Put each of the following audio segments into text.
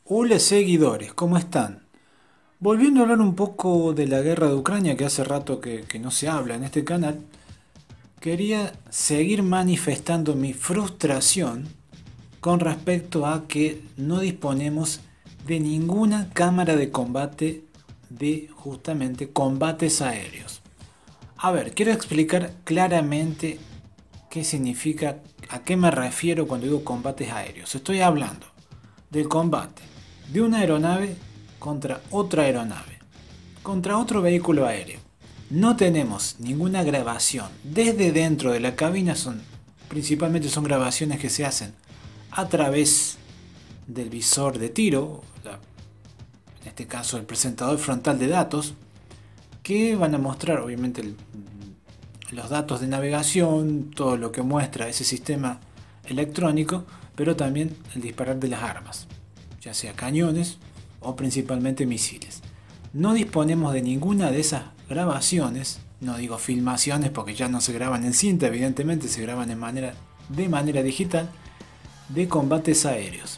Hola seguidores, ¿cómo están? Volviendo a hablar un poco de la guerra de Ucrania, que hace rato que no se habla en este canal, quería seguir manifestando mi frustración con respecto a que no disponemos de ninguna cámara de combate de justamente combates aéreos. A ver, quiero explicar claramente qué significa, a qué me refiero cuando digo combates aéreos. Estoy hablando del combate de una aeronave contra otra aeronave, contra otro vehículo aéreo. No tenemos ninguna grabación desde dentro de la cabina, principalmente son grabaciones que se hacen a través del visor de tiro, en este caso el presentador frontal de datos, que van a mostrar obviamente los datos de navegación, todo lo que muestra ese sistema electrónico, pero también el disparar de las armas, ya sea cañones o principalmente misiles. No disponemos de ninguna de esas grabaciones, no digo filmaciones porque ya no se graban en cinta, evidentemente se graban de manera digital, de combates aéreos.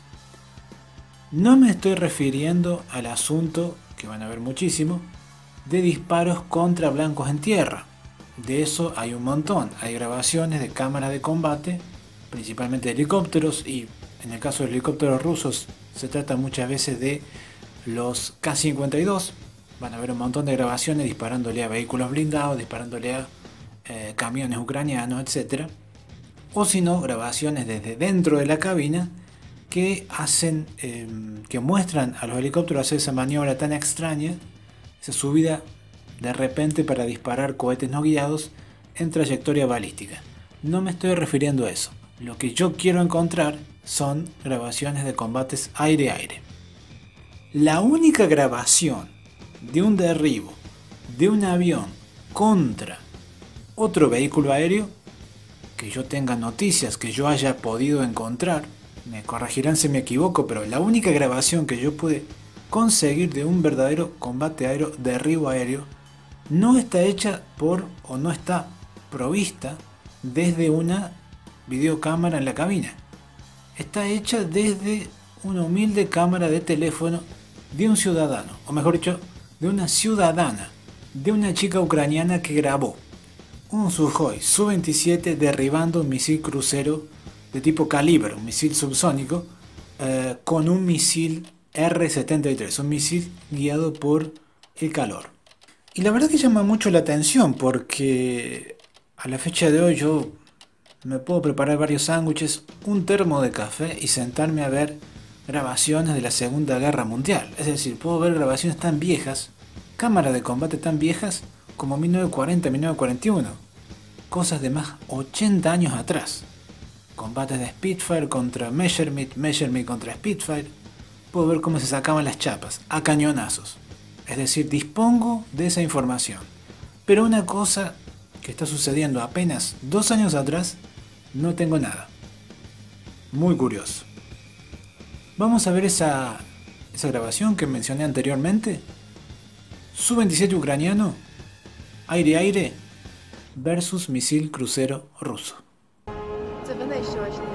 No me estoy refiriendo al asunto, que van a ver muchísimo, de disparos contra blancos en tierra. De eso hay un montón. Hay grabaciones de cámaras de combate, principalmente de helicópteros, y en el caso de helicópteros rusos se trata muchas veces de los K-52. Van a ver un montón de grabaciones disparándole a vehículos blindados, disparándole a camiones ucranianos, etc. O si no, grabaciones desde dentro de la cabina que hacen, que muestran a los helicópteros hacer esa maniobra tan extraña, esa subida de repente para disparar cohetes no guiados en trayectoria balística. No me estoy refiriendo a eso. Lo que yo quiero encontrar son grabaciones de combates aire-aire. La única grabación de un derribo de un avión contra otro vehículo aéreo que yo tenga noticias, que yo haya podido encontrar, me corregirán si me equivoco, pero la única grabación que yo pude conseguir de un verdadero combate aéreo, derribo aéreo, no está hecha por o no está provista desde una videocámara en la cabina. Está hecha desde una humilde cámara de teléfono de un ciudadano, o mejor dicho, de una ciudadana, de una chica ucraniana que grabó un Sukhoi Su-27 derribando un misil crucero de tipo calibre, un misil subsónico, con un misil R-73, un misil guiado por el calor. Y la verdad que llama mucho la atención porque a la fecha de hoy yo me puedo preparar varios sándwiches, un termo de café y sentarme a ver grabaciones de la Segunda Guerra Mundial. Es decir, puedo ver grabaciones tan viejas, cámaras de combate tan viejas como 1940, 1941. Cosas de más 80 años atrás. Combates de Spitfire contra Messerschmitt, Messerschmitt contra Spitfire. Puedo ver cómo se sacaban las chapas, a cañonazos. Es decir, dispongo de esa información. Pero una cosa que está sucediendo apenas 2 años atrás, no tengo nada. Muy curioso. Vamos a ver esa grabación que mencioné anteriormente. Su-27 ucraniano, aire-aire, versus misil crucero ruso.